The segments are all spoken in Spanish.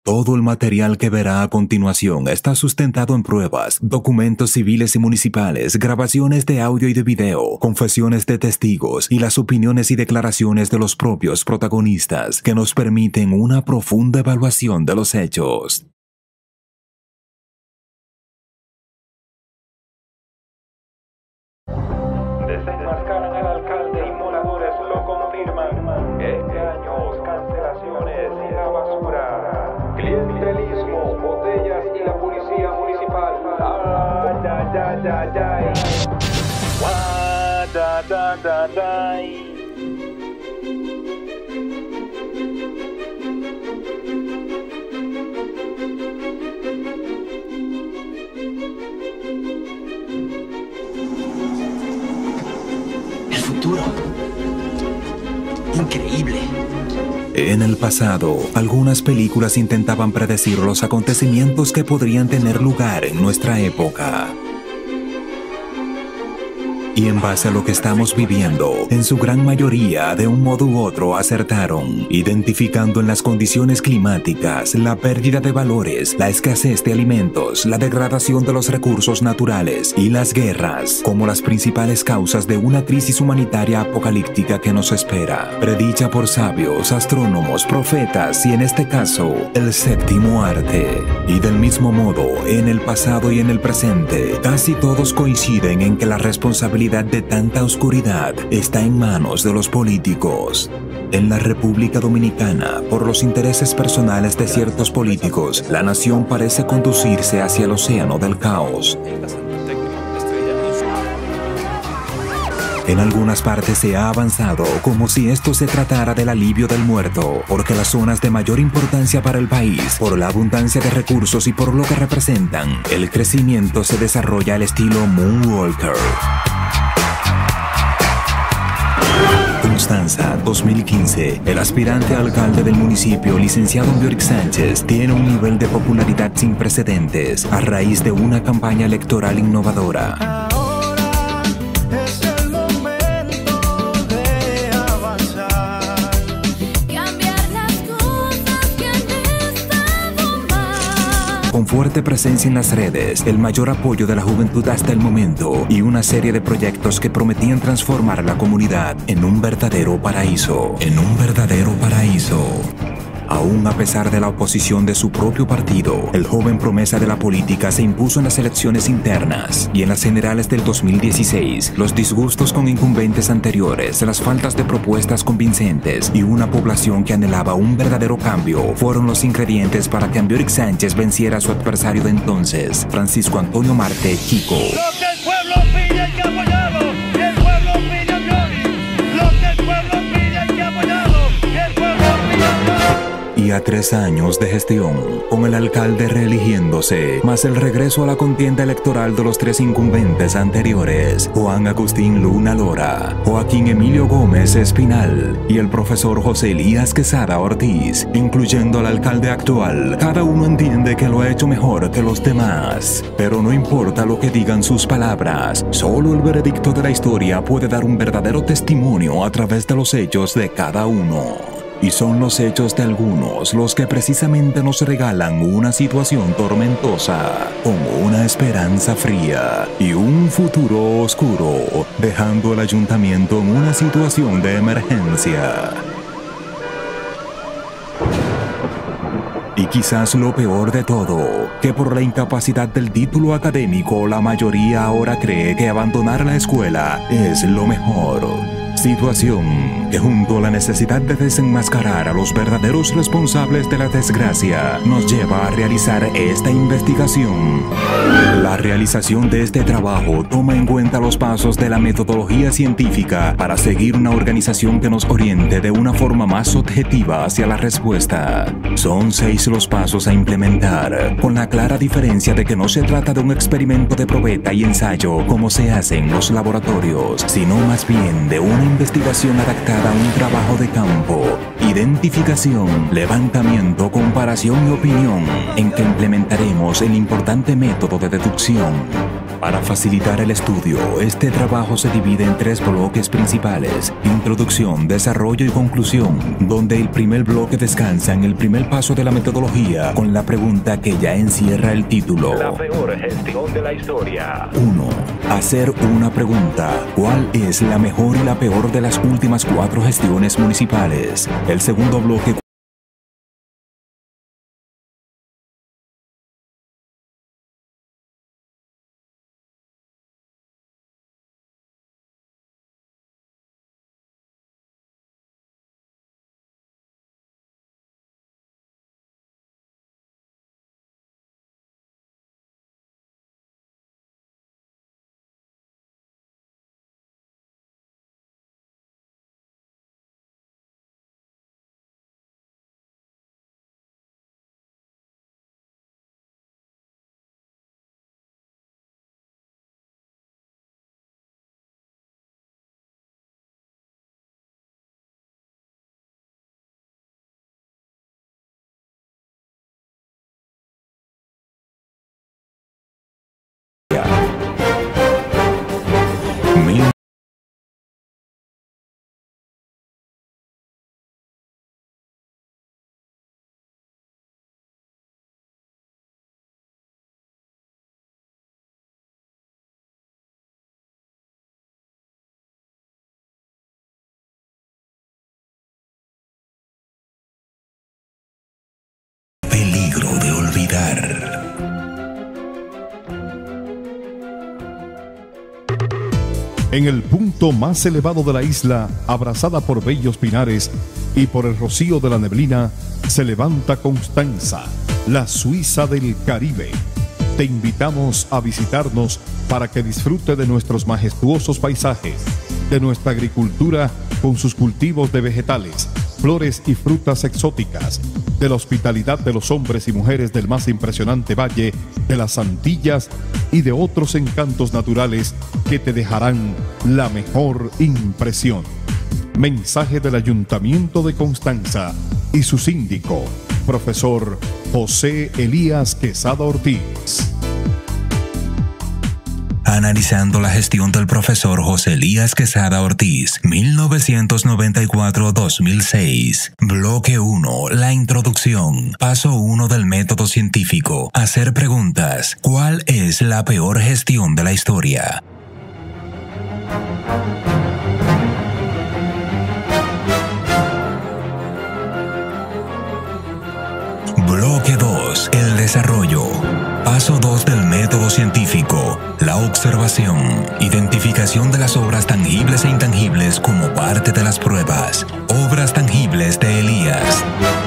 Todo el material que verá a continuación está sustentado en pruebas, documentos civiles y municipales, grabaciones de audio y de video, confesiones de testigos y las opiniones y declaraciones de los propios protagonistas que nos permiten una profunda evaluación de los hechos. Desenmascaran al alcalde y moradores lo confirman. Este año, cancelaciones y la basura. Clientelismo, botellas y la policía municipal. Ay, ay, ay, ay, ay. Guau, da, da, da, da. El futuro. Increíble. En el pasado, algunas películas intentaban predecir los acontecimientos que podrían tener lugar en nuestra época. Y en base a lo que estamos viviendo, en su gran mayoría, de un modo u otro, acertaron, identificando en las condiciones climáticas la pérdida de valores, la escasez de alimentos, la degradación de los recursos naturales y las guerras como las principales causas de una crisis humanitaria apocalíptica que nos espera, predicha por sabios, astrónomos, profetas y en este caso, el séptimo arte. Y del mismo modo, en el pasado y en el presente, casi todos coinciden en que la responsabilidad de tanta oscuridad está en manos de los políticos. En la República Dominicana, por los intereses personales de ciertos políticos, la nación parece conducirse hacia el océano del caos. En algunas partes se ha avanzado como si esto se tratara del alivio del muerto, porque las zonas de mayor importancia para el país, por la abundancia de recursos y por lo que representan, el crecimiento se desarrolla al estilo Moonwalker. Constanza, 2015. El aspirante a alcalde del municipio, licenciado Ambiorix Sánchez, tiene un nivel de popularidad sin precedentes a raíz de una campaña electoral innovadora. Con fuerte presencia en las redes, el mayor apoyo de la juventud hasta el momento y una serie de proyectos que prometían transformar la comunidad en un verdadero paraíso. Aún a pesar de la oposición de su propio partido, el joven promesa de la política se impuso en las elecciones internas y en las generales del 2016. Los disgustos con incumbentes anteriores, las faltas de propuestas convincentes y una población que anhelaba un verdadero cambio fueron los ingredientes para que Ambiorix Sánchez venciera a su adversario de entonces, Francisco Antonio Marte Chico. Lo que el pueblo pide hay que apoyarlo, y el pueblo pide Ambiorix. Lo que el pueblo pide hay que apoyarlo, y el pueblo pide Ambiorix. Y a 3 años de gestión, con el alcalde reeligiéndose, más el regreso a la contienda electoral de los 3 incumbentes anteriores, Juan Agustín Luna Lora, Joaquín Emilio Gómez Espinal y el profesor José Elías Quesada Ortiz, incluyendo al alcalde actual, cada uno entiende que lo ha hecho mejor que los demás. Pero no importa lo que digan sus palabras, solo el veredicto de la historia puede dar un verdadero testimonio a través de los hechos de cada uno. Y son los hechos de algunos los que precisamente nos regalan una situación tormentosa, con una esperanza fría y un futuro oscuro, dejando al ayuntamiento en una situación de emergencia. Y quizás lo peor de todo, que por la incapacidad del título académico, la mayoría ahora cree que abandonar la escuela es lo mejor. Situación que junto a la necesidad de desenmascarar a los verdaderos responsables de la desgracia nos lleva a realizar esta investigación. La realización de este trabajo toma en cuenta los pasos de la metodología científica para seguir una organización que nos oriente de una forma más objetiva hacia la respuesta. Son 6 los pasos a implementar, con la clara diferencia de que no se trata de un experimento de probeta y ensayo como se hace en los laboratorios, sino más bien de una investigación adaptada a un trabajo de campo, identificación, levantamiento, comparación y opinión, en que implementaremos el importante método de deducción. Para facilitar el estudio, este trabajo se divide en 3 bloques principales: introducción, desarrollo y conclusión, donde el primer bloque descansa en el primer paso de la metodología con la pregunta que ya encierra el título. La peor gestión de la historia. 1. Hacer una pregunta: ¿cuál es la mejor y la peor de las últimas 4 gestiones municipales? El segundo bloque peligro de olvidar. En el punto más elevado de la isla, abrazada por bellos pinares y por el rocío de la neblina, se levanta Constanza, la Suiza del Caribe. Te invitamos a visitarnos para que disfrute de nuestros majestuosos paisajes, de nuestra agricultura con sus cultivos de vegetales, flores y frutas exóticas, de la hospitalidad de los hombres y mujeres del más impresionante valle de las Antillas y de otros encantos naturales que te dejarán la mejor impresión. Mensaje del Ayuntamiento de Constanza y su síndico, profesor José Elías Quesada Ortiz. Analizando la gestión del profesor José Elías Quesada Ortiz, 1994-2006. Bloque 1. La introducción. Paso 1 del método científico. Hacer preguntas. ¿Cuál es la peor gestión de la historia? Bloque 2. El desarrollo. Paso 2 del método científico. La observación. Identificación de las obras tangibles e intangibles como parte de las pruebas. Obras tangibles de Elías.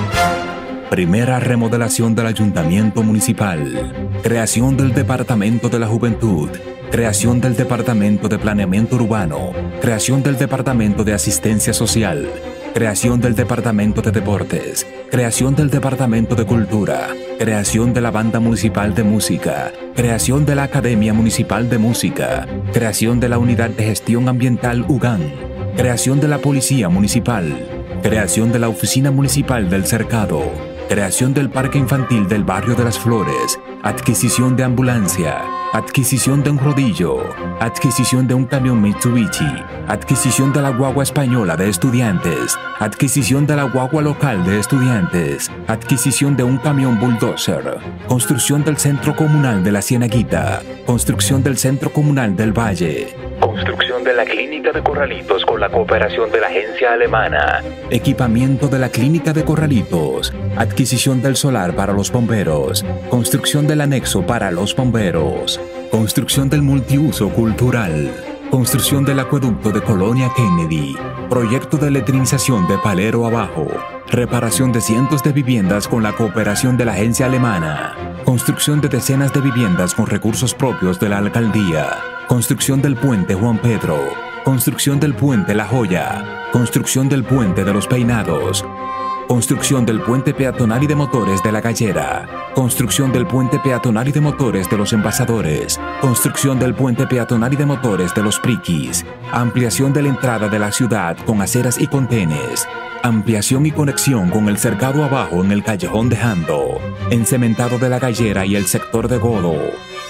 Primera remodelación del Ayuntamiento Municipal. Creación del Departamento de la Juventud. Creación del Departamento de Planeamiento Urbano. Creación del Departamento de Asistencia Social. Creación del Departamento de Deportes. Creación del Departamento de Cultura. Creación de la Banda Municipal de Música. Creación de la Academia Municipal de Música. Creación de la Unidad de Gestión Ambiental UGAN. Creación de la Policía Municipal. Creación de la Oficina Municipal del Cercado. Creación del Parque Infantil del Barrio de las Flores. Adquisición de ambulancia. Adquisición de un rodillo. Adquisición de un camión Mitsubishi. Adquisición de la guagua española de estudiantes. Adquisición de la guagua local de estudiantes. Adquisición de un camión bulldozer. Construcción del Centro Comunal de la Cienaguita. Construcción del Centro Comunal del Valle. Construcción de la Clínica de Corralitos con la cooperación de la agencia alemana. Equipamiento de la Clínica de Corralitos. Adquisición del solar para los bomberos. Construcción del anexo para los bomberos. Construcción del multiuso cultural. Construcción del acueducto de Colonia Kennedy. Proyecto de letrinización de Palero Abajo. Reparación de cientos de viviendas con la cooperación de la agencia alemana. Construcción de decenas de viviendas con recursos propios de la alcaldía. Construcción del puente Juan Pedro. Construcción del puente La Joya. Construcción del puente de los Peinados. Construcción del puente peatonal y de motores de La Gallera. Construcción del puente peatonal y de motores de los Envasadores. Construcción del puente peatonal y de motores de los Priquis. Ampliación de la entrada de la ciudad con aceras y contenes. Ampliación y conexión con el cercado abajo en el callejón de Jando. Encementado de La Gallera y el sector de Godo.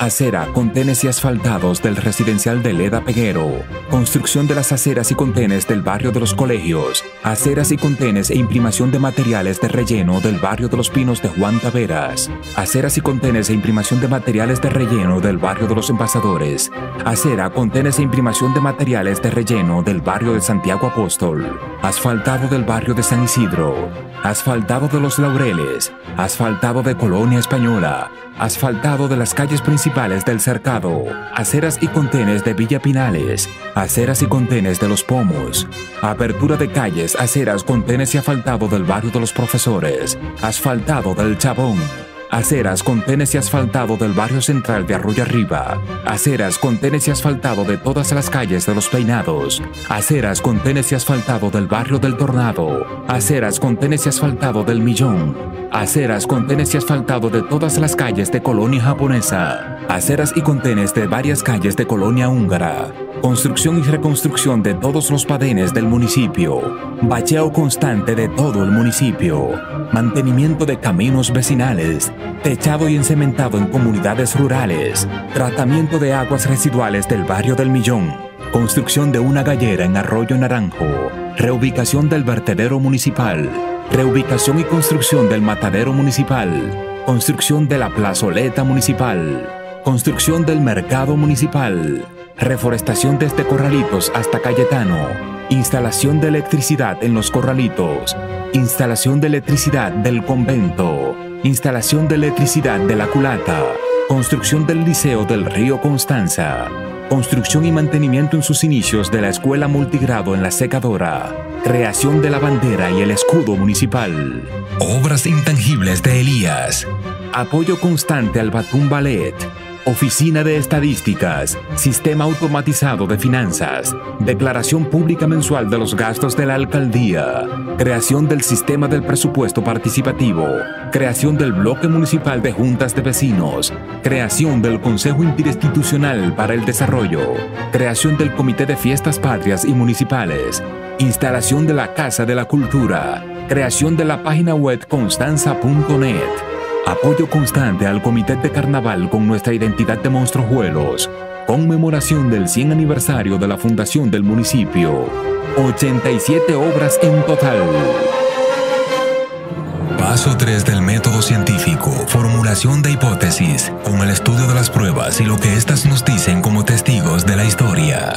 Acera, contenes y asfaltados del residencial de Leda Peguero. Construcción de las aceras y contenes del barrio de los colegios. Aceras y contenes e imprimación de materiales de relleno del barrio de los Pinos de Juan Taveras. Aceras y contenes e imprimación de materiales de relleno del barrio de los Embajadores. Acera, contenes e imprimación de materiales de relleno del barrio de Santiago Apóstol. Asfaltado del barrio de San Isidro. Asfaltado de los Laureles. Asfaltado de Colonia Española. Asfaltado de las calles principales del Cercado. Aceras y contenes de Villa Pinales. Aceras y contenes de Los Pomos. Apertura de calles, aceras, contenes y asfaltado del barrio de los Profesores. Asfaltado del Chabón. Aceras, contenes y asfaltado del barrio central de Arroyo Arriba. Aceras, contenes y asfaltado de todas las calles de Los Peinados. Aceras, contenes y asfaltado del barrio del Tornado. Aceras, contenes y asfaltado del Millón. Aceras, contenes y asfaltado de todas las calles de Colonia Japonesa. Aceras y contenes de varias calles de Colonia Húngara. Construcción y reconstrucción de todos los padenes del municipio. Bacheo constante de todo el municipio. Mantenimiento de caminos vecinales. Techado y encementado en comunidades rurales. Tratamiento de aguas residuales del barrio del Millón. Construcción de una gallera en Arroyo Naranjo. Reubicación del vertedero municipal. Reubicación y construcción del matadero municipal. Construcción de la plazoleta municipal. Construcción del mercado municipal. Reforestación desde Corralitos hasta Cayetano. Instalación de electricidad en los Corralitos. Instalación de electricidad del convento. Instalación de electricidad de la culata. Construcción del Liceo del Río Constanza. Construcción y mantenimiento en sus inicios de la Escuela Multigrado en La Secadora. Creación de la bandera y el escudo municipal. Obras intangibles de Elías. Apoyo constante al Batum Ballet. Oficina de Estadísticas, Sistema Automatizado de Finanzas, Declaración Pública Mensual de los Gastos de la Alcaldía, Creación del Sistema del Presupuesto Participativo, Creación del Bloque Municipal de Juntas de Vecinos, Creación del Consejo Interinstitucional para el Desarrollo, Creación del Comité de Fiestas Patrias y Municipales, Instalación de la Casa de la Cultura, Creación de la página web constanza.net. Apoyo constante al Comité de Carnaval con nuestra identidad de monstrujuelos. Conmemoración del 100 aniversario de la fundación del municipio. 87 obras en total. Paso 3 del método científico. Formulación de hipótesis, con el estudio de las pruebas y lo que éstas nos dicen como testigos de la historia.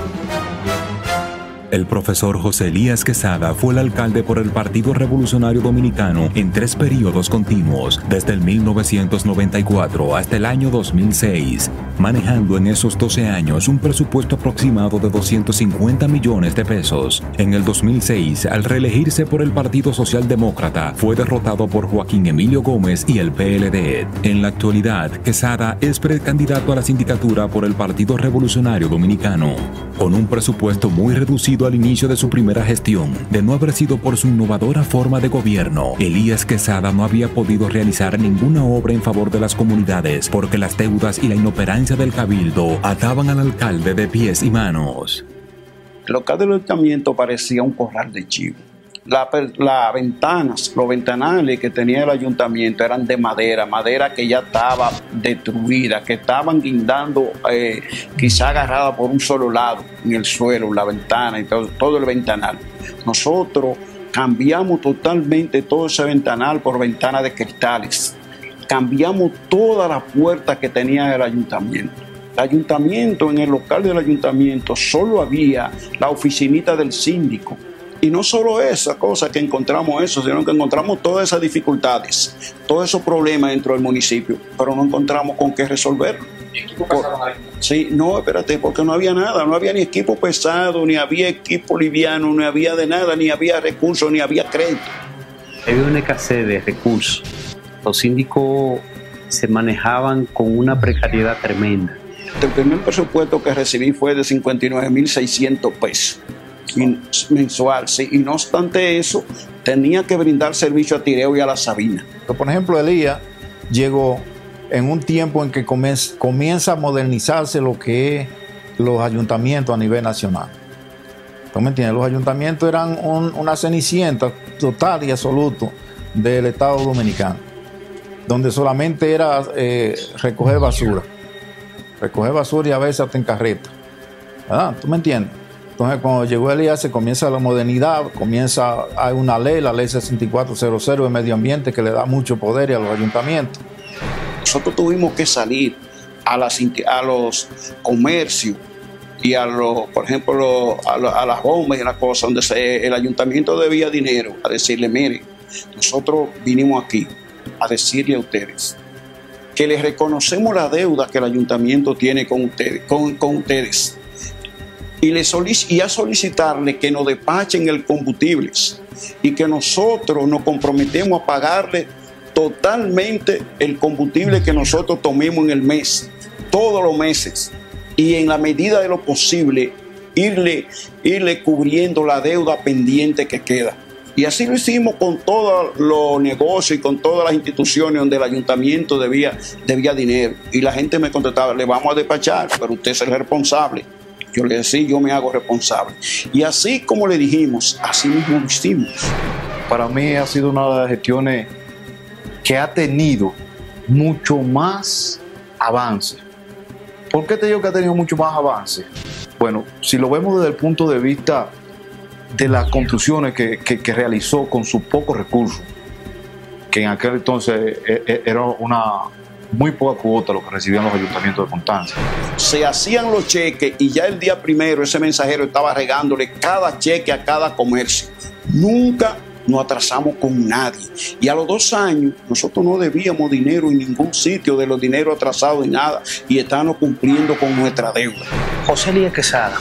El profesor José Elías Quesada fue el alcalde por el Partido Revolucionario Dominicano en 3 periodos continuos, desde el 1994 hasta el año 2006, manejando en esos 12 años un presupuesto aproximado de 250 millones de pesos. En el 2006, al reelegirse por el Partido Socialdemócrata, fue derrotado por Joaquín Emilio Gómez y el PLD. En la actualidad, Quesada es precandidato a la sindicatura por el Partido Revolucionario Dominicano, con un presupuesto muy reducido al inicio de su primera gestión. De no haber sido por su innovadora forma de gobierno, Elías Quesada no había podido realizar ninguna obra en favor de las comunidades porque las deudas y la inoperancia del cabildo ataban al alcalde de pies y manos. El local del ayuntamiento parecía un corral de chivo. Las ventanas, los ventanales que tenía el ayuntamiento eran de madera que ya estaba destruida, que estaban guindando, quizá agarrada por un solo lado en el suelo, la ventana y todo el ventanal. Nosotros cambiamos totalmente todo ese ventanal por ventanas de cristales. Cambiamos todas las puertas que tenía el ayuntamiento. El ayuntamiento, en el local del ayuntamiento, solo había la oficinita del síndico. Y no solo esa cosa que encontramos eso, sino que encontramos todas esas dificultades, todos esos problemas dentro del municipio, pero no encontramos con qué resolverlo. ¿Y equipo pesado ahí? Sí, no, espérate, porque no había nada, no había ni equipo pesado, ni había equipo liviano, ni había de nada, ni había recursos, ni había crédito. Había una escasez de recursos. Los síndicos se manejaban con una precariedad tremenda. El primer presupuesto que recibí fue de 59.600 pesos. Mensual, sí, y no obstante eso, tenía que brindar servicio a Tireo y a La Sabina. Por ejemplo, Elías llegó en un tiempo en que comienza a modernizarse lo que es los ayuntamientos a nivel nacional. ¿Tú me entiendes? Los ayuntamientos eran una cenicienta total y absoluta del Estado Dominicano, donde solamente era recoger basura. recoger basura y a veces hasta en carreta. ¿Verdad? ¿Tú me entiendes? Entonces, cuando llegó Elías, se comienza la modernidad, hay una ley, la ley 6400 de medio ambiente, que le da mucho poder a los ayuntamientos. Nosotros tuvimos que salir a los comercios y por ejemplo, a las bombas y las cosas donde el ayuntamiento debía dinero, a decirle, mire, nosotros vinimos aquí a decirle a ustedes que les reconocemos la deuda que el ayuntamiento tiene con ustedes, y a solicitarle que nos despachen el combustible y que nosotros nos comprometemos a pagarle totalmente el combustible que nosotros tomemos en el mes, todos los meses, y en la medida de lo posible irle cubriendo la deuda pendiente que queda. Y así lo hicimos con todos los negocios y con todas las instituciones donde el ayuntamiento debía dinero. Y la gente me contestaba, le vamos a despachar, pero usted es el responsable. Yo le decía, yo me hago responsable. Y así como le dijimos, así mismo lo hicimos. Para mí ha sido una de las gestiones que ha tenido mucho más avance. ¿Por qué te digo que ha tenido mucho más avance? Bueno, si lo vemos desde el punto de vista de las construcciones que realizó con sus pocos recursos, que en aquel entonces era una muy poca cuota lo que recibían los ayuntamientos de Constanza. Se hacían los cheques y ya el día primero ese mensajero estaba regándole cada cheque a cada comercio. Nunca nos atrasamos con nadie. Y a los 2 años nosotros no debíamos dinero en ningún sitio de los dineros atrasados y nada, y estábamos cumpliendo con nuestra deuda. José Elías Quesada,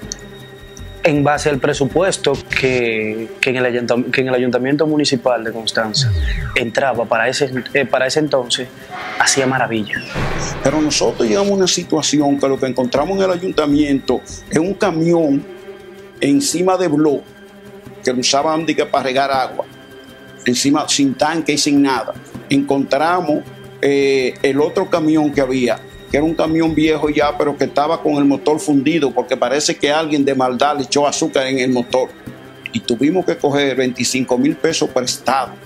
en base al presupuesto que en el Ayuntamiento Municipal de Constanza entraba para ese entonces, hacía maravilla. Pero nosotros llegamos a una situación que lo que encontramos en el ayuntamiento es un camión encima de bloc que lo usaban para regar agua, encima sin tanque y sin nada. Encontramos el otro camión que había, que era un camión viejo ya, pero que estaba con el motor fundido, porque parece que alguien de maldad le echó azúcar en el motor. Y tuvimos que coger 25,000 pesos prestados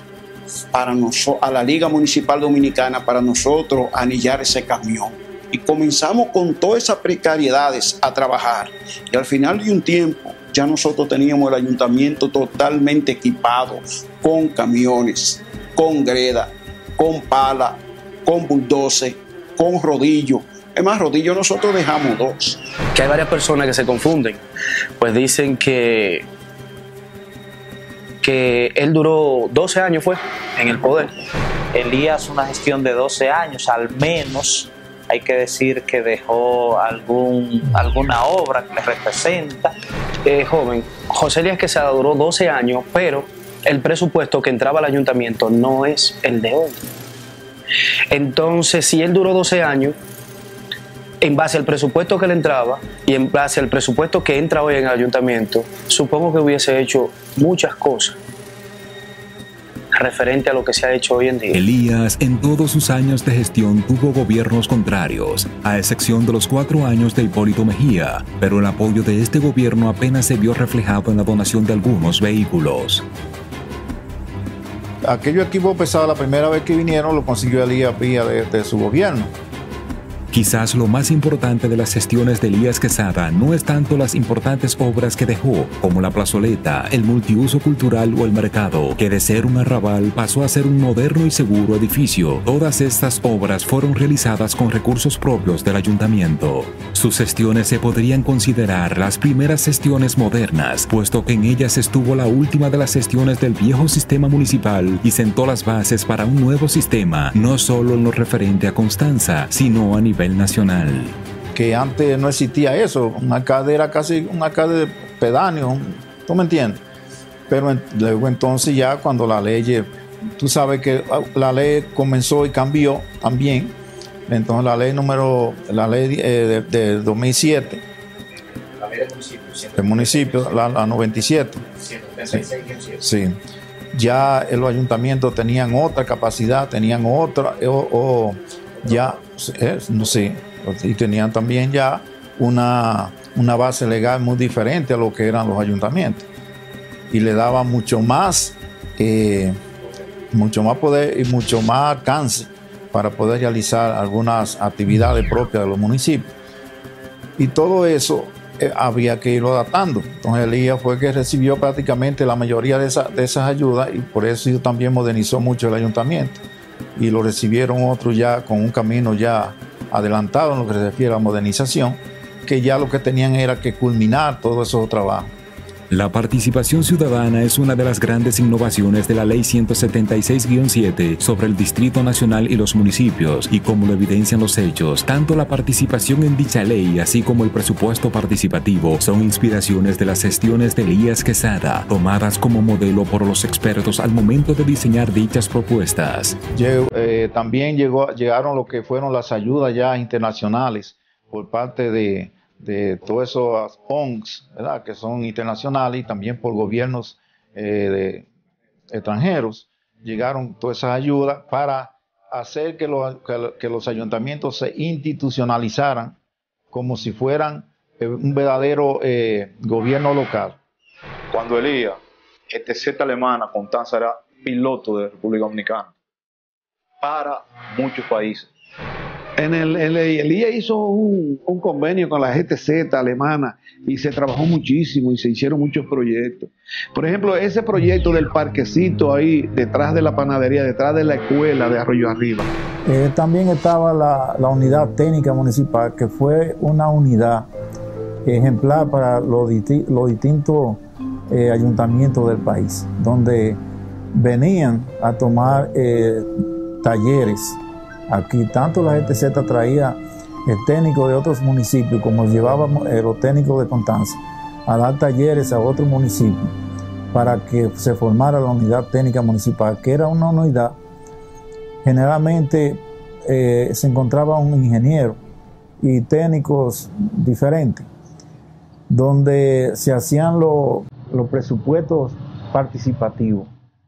a la Liga Municipal Dominicana para nosotros anillar ese camión. Y comenzamos con todas esas precariedades a trabajar. Y al final de un tiempo, ya nosotros teníamos el ayuntamiento totalmente equipado, con camiones, con greda, con pala, con bulldozer, con rodillo. Es más, rodillo nosotros dejamos 2. Que hay varias personas que se confunden, pues dicen que él duró 12 años fue en el poder. Elías, una gestión de 12 años, al menos hay que decir que dejó alguna obra que le representa. Joven, José Elías Quesada duró 12 años, pero el presupuesto que entraba al ayuntamiento no es el de hoy. Entonces, si él duró 12 años, en base al presupuesto que le entraba y en base al presupuesto que entra hoy en el ayuntamiento, supongo que hubiese hecho muchas cosas referente a lo que se ha hecho hoy en día. Elías en todos sus años de gestión tuvo gobiernos contrarios, a excepción de los 4 años de Hipólito Mejía, pero el apoyo de este gobierno apenas se vio reflejado en la donación de algunos vehículos. Aquellos equipos pesados, la primera vez que vinieron, lo consiguió Elías vía de su gobierno. Quizás lo más importante de las gestiones de Elías Quesada no es tanto las importantes obras que dejó, como la plazoleta, el multiuso cultural o el mercado, que de ser un arrabal pasó a ser un moderno y seguro edificio. Todas estas obras fueron realizadas con recursos propios del ayuntamiento. Sus gestiones se podrían considerar las primeras gestiones modernas, puesto que en ellas estuvo la última de las gestiones del viejo sistema municipal y sentó las bases para un nuevo sistema, no solo en lo referente a Constanza, sino a nivel nacional. Que antes no existía eso, un alcalde era casi un alcalde pedáneo, ¿tú me entiendes? Pero luego entonces ya cuando la ley, tú sabes que la ley comenzó y cambió también, entonces la ley de 2007, la ley del municipio, la 97, sí, ya los ayuntamientos tenían otra capacidad, tenían otra, ya, no sé, y tenían también ya una base legal muy diferente a lo que eran los ayuntamientos y le daba mucho más poder y mucho más alcance para poder realizar algunas actividades propias de los municipios. Y todo eso había que irlo adaptando. Entonces Elías fue que recibió prácticamente la mayoría de esas ayudas, y por eso también modernizó mucho el ayuntamiento. Y lo recibieron otros ya con un camino ya adelantado en lo que se refiere a la modernización, que ya lo que tenían era que culminar todos esos trabajos. La participación ciudadana es una de las grandes innovaciones de la Ley 176-7 sobre el Distrito Nacional y los municipios, y como lo evidencian los hechos, tanto la participación en dicha ley así como el presupuesto participativo son inspiraciones de las gestiones de Elías Quesada, tomadas como modelo por los expertos al momento de diseñar dichas propuestas. También llegaron lo que fueron las ayudas ya internacionales por parte de todos esos ONGs, ¿verdad?, que son internacionales, y también por gobiernos extranjeros. Llegaron todas esas ayudas para hacer que los ayuntamientos se institucionalizaran como si fueran un verdadero gobierno local. Cuando Elías, ETZ Alemana, Constanza era piloto de República Dominicana para muchos países. Elías hizo un convenio con la GTZ alemana y se trabajó muchísimo y se hicieron muchos proyectos. Por ejemplo, ese proyecto del parquecito ahí detrás de la panadería, detrás de la escuela de Arroyo Arriba. También estaba la unidad técnica municipal, que fue una unidad ejemplar para los distintos ayuntamientos del país, donde venían a tomar talleres. Aquí tanto la GTZ traía técnicos de otros municipios, como llevábamos los técnicos de Constanza a dar talleres a otros municipios para que se formara la unidad técnica municipal, que era una unidad. Generalmente se encontraba un ingeniero y técnicos diferentes, donde se hacían los presupuestos participativos.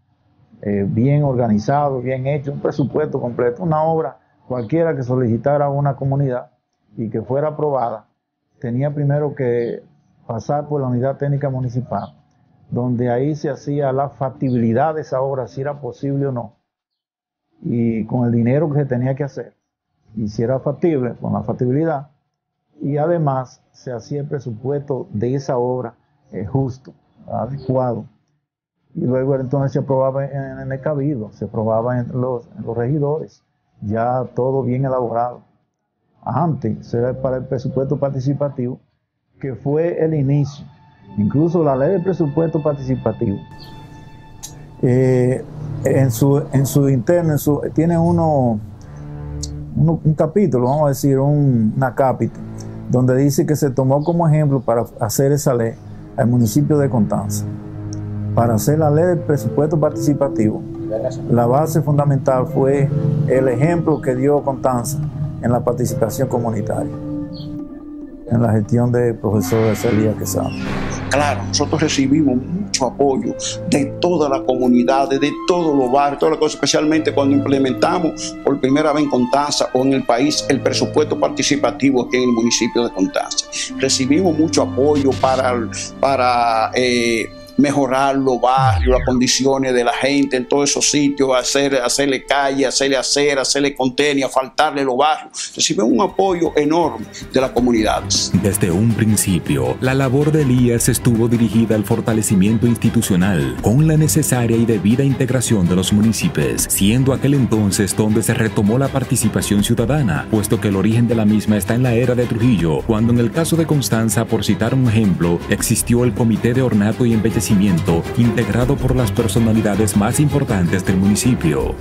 Bien organizado, bien hecho, un presupuesto completo, una obra cualquiera que solicitara a una comunidad y que fuera aprobada, tenía primero que pasar por la unidad técnica municipal, donde ahí se hacía la factibilidad de esa obra, si era posible o no, y con el dinero que se tenía que hacer, y si era factible, con la factibilidad, y además se hacía el presupuesto de esa obra justo, adecuado. Y luego entonces se aprobaba en el cabildo, se aprobaba en los regidores, ya todo bien elaborado. Antes era para el presupuesto participativo, que fue el inicio. Incluso la ley del presupuesto participativo, en su interno, tiene un capítulo, vamos a decir, una cápita, donde dice que se tomó como ejemplo para hacer esa ley al municipio de Constanza. Para hacer la ley del presupuesto participativo, la base fundamental fue el ejemplo que dio Constanza en la participación comunitaria, en la gestión del profesor Elías Quesada. Claro, nosotros recibimos mucho apoyo de todas las comunidades, de todos los barrios, todas las cosas, especialmente cuando implementamos por primera vez en Constanza o en el país el presupuesto participativo aquí en el municipio de Constanza. Recibimos mucho apoyo para mejorar los barrios, las condiciones de la gente en todos esos sitios, hacerle calle, hacerle acera, hacerle contenedores, asfaltarle los barrios. Recibimos un apoyo enorme de las comunidades. Desde un principio, la labor de Elías estuvo dirigida al fortalecimiento institucional, con la necesaria y debida integración de los municipios, siendo aquel entonces donde se retomó la participación ciudadana, puesto que el origen de la misma está en la era de Trujillo, cuando en el caso de Constanza, por citar un ejemplo, existió el Comité de Ornato y Embellecimiento, integrado por las personalidades más importantes del municipio.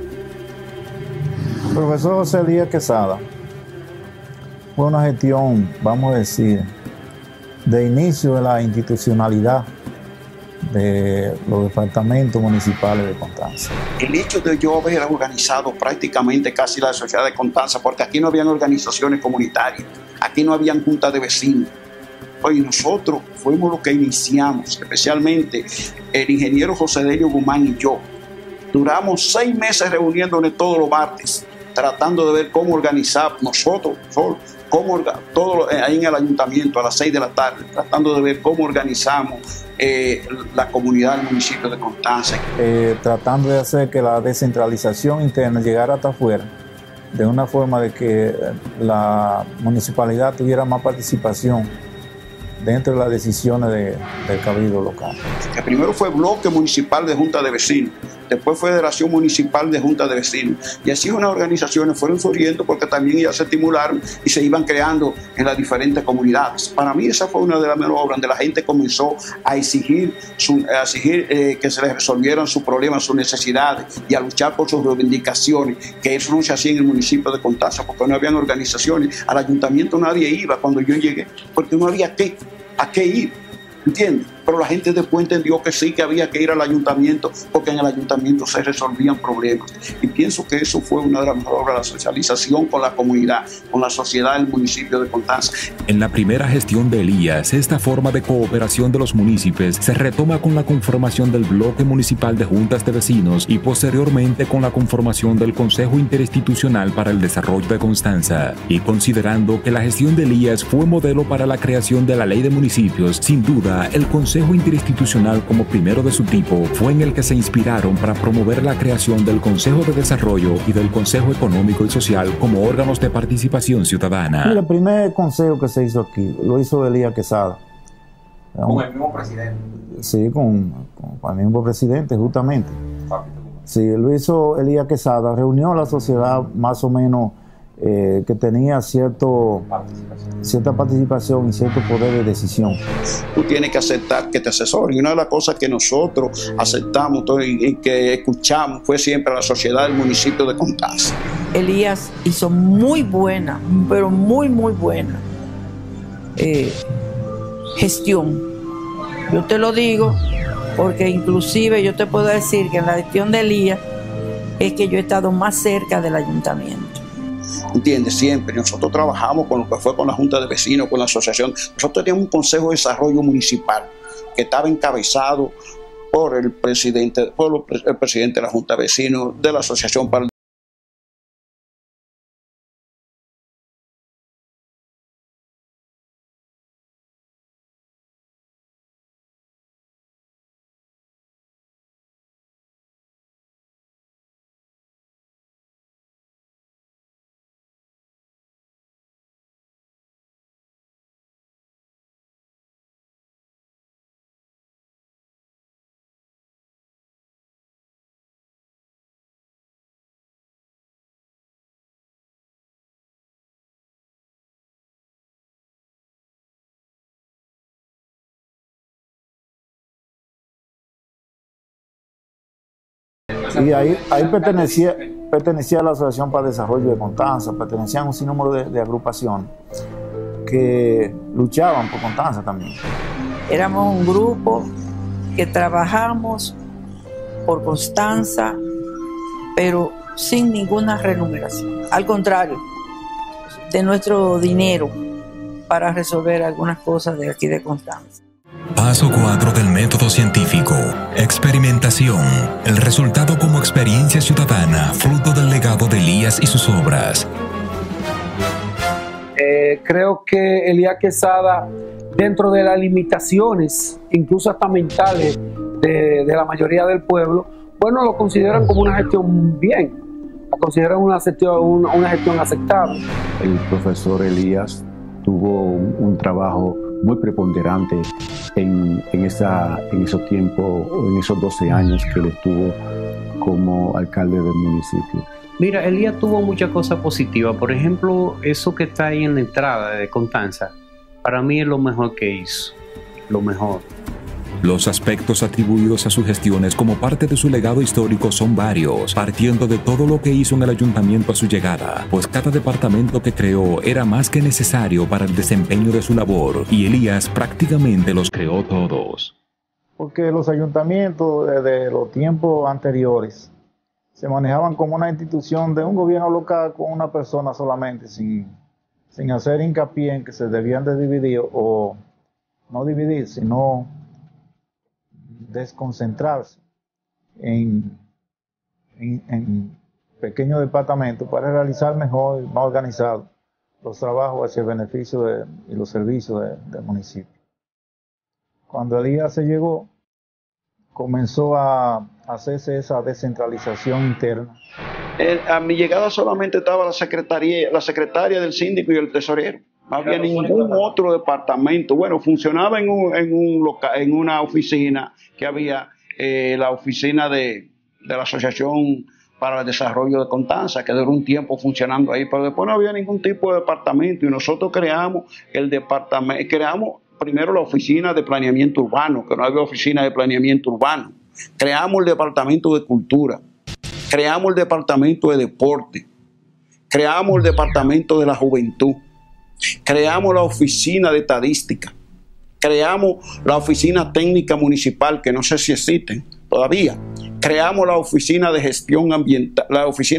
El profesor José Elías Quesada fue una gestión, vamos a decir, de inicio de la institucionalidad de los departamentos municipales de Constanza. El hecho de yo haber organizado prácticamente casi la sociedad de Constanza, porque aquí no habían organizaciones comunitarias, aquí no habían juntas de vecinos. Y nosotros fuimos los que iniciamos, especialmente el ingeniero José Delio Guzmán y yo. Duramos 6 meses reuniéndonos todos los martes, tratando de ver cómo organizar nosotros, ahí en el ayuntamiento a las 6 de la tarde, tratando de ver cómo organizamos la comunidad del municipio de Constanza. Tratando de hacer que la descentralización interna llegara hasta afuera, de una forma de que la municipalidad tuviera más participación dentro de las decisiones del cabildo local. Que primero fue bloque municipal de junta de vecinos, después Federación Municipal de Junta de Vecinos, y así unas organizaciones fueron surgiendo porque también ellas se estimularon y se iban creando en las diferentes comunidades. Para mí esa fue una de las mejores obras donde la gente comenzó a exigir que se les resolvieran sus problemas, sus necesidades y a luchar por sus reivindicaciones, que eso no se hacía en el municipio de Constanza porque no habían organizaciones. Al ayuntamiento nadie iba cuando yo llegué porque no había a qué ir, ¿entiendes? Pero la gente después entendió que sí, que había que ir al ayuntamiento porque en el ayuntamiento se resolvían problemas. Y pienso que eso fue una de las mejores obras, la socialización con la comunidad, con la sociedad del municipio de Constanza. En la primera gestión de Elías, esta forma de cooperación de los municipios se retoma con la conformación del bloque municipal de juntas de vecinos y posteriormente con la conformación del Consejo Interinstitucional para el Desarrollo de Constanza. Y considerando que la gestión de Elías fue modelo para la creación de la Ley de Municipios, sin duda el Consejo Interinstitucional como primero de su tipo fue en el que se inspiraron para promover la creación del Consejo de Desarrollo y del Consejo Económico y Social como órganos de participación ciudadana. Mira, el primer consejo que se hizo aquí lo hizo Elías Quesada. Con el mismo presidente. Sí, con el mismo presidente, justamente. Sí, lo hizo Elías Quesada, reunió a la sociedad más o menos que tenía cierta participación y cierto poder de decisión. Tú tienes que aceptar que te asesoren. Y una de las cosas que nosotros aceptamos y que escuchamos fue siempre a la sociedad del municipio de Constanza. Elías hizo muy buena, pero muy buena gestión. Yo te lo digo porque inclusive yo te puedo decir que en la gestión de Elías es que yo he estado más cerca del ayuntamiento. ¿Entiendes? Siempre nosotros trabajamos con lo que fue con la Junta de Vecinos, con la asociación. Nosotros teníamos un Consejo de Desarrollo Municipal que estaba encabezado por el presidente de la Junta de Vecinos, de la Asociación para el Y ahí pertenecía a la Asociación para el Desarrollo de Constanza, pertenecían a un sinnúmero de agrupaciones que luchaban por Constanza también. Éramos un grupo que trabajamos por Constanza, pero sin ninguna remuneración. Al contrario, de nuestro dinero para resolver algunas cosas de aquí de Constanza. Paso 4 del método científico. Experimentación. El resultado como experiencia ciudadana, fruto del legado de Elías y sus obras. Creo que Elías Quesada, dentro de las limitaciones, incluso hasta mentales, de la mayoría del pueblo, bueno, lo consideran como una gestión bien, la consideran una gestión aceptable. El profesor Elías tuvo un trabajo muy preponderante en esos tiempos, en esos 12 años que él estuvo como alcalde del municipio. Mira, Elías tuvo muchas cosas positivas. Por ejemplo, eso que está ahí en la entrada de Constanza, para mí es lo mejor que hizo, lo mejor. Los aspectos atribuidos a sus gestiones como parte de su legado histórico son varios, partiendo de todo lo que hizo en el ayuntamiento a su llegada, pues cada departamento que creó era más que necesario para el desempeño de su labor, y Elías prácticamente los creó todos. Porque los ayuntamientos desde los tiempos anteriores se manejaban como una institución de un gobierno local con una persona solamente, sin hacer hincapié en que se debían de dividir, o no dividir, sino desconcentrarse en pequeños departamentos para realizar mejor y más organizado los trabajos hacia el beneficio y los servicios del municipio. Cuando Elías se llegó, comenzó a hacerse esa descentralización interna A mi llegada solamente estaba la secretaria del síndico y el tesorero. No había ningún otro departamento. Bueno, funcionaba en una oficina que había, la oficina de la Asociación para el Desarrollo de Constanza, que duró un tiempo funcionando ahí, pero después no había ningún tipo de departamento y nosotros creamos primero la oficina de planeamiento urbano, que no había oficina de planeamiento urbano. Creamos el departamento de cultura, creamos el departamento de deporte, creamos el departamento de la juventud, creamos la oficina de estadística, creamos la oficina técnica municipal, que no sé si existen todavía, creamos la oficina de gestión ambiental,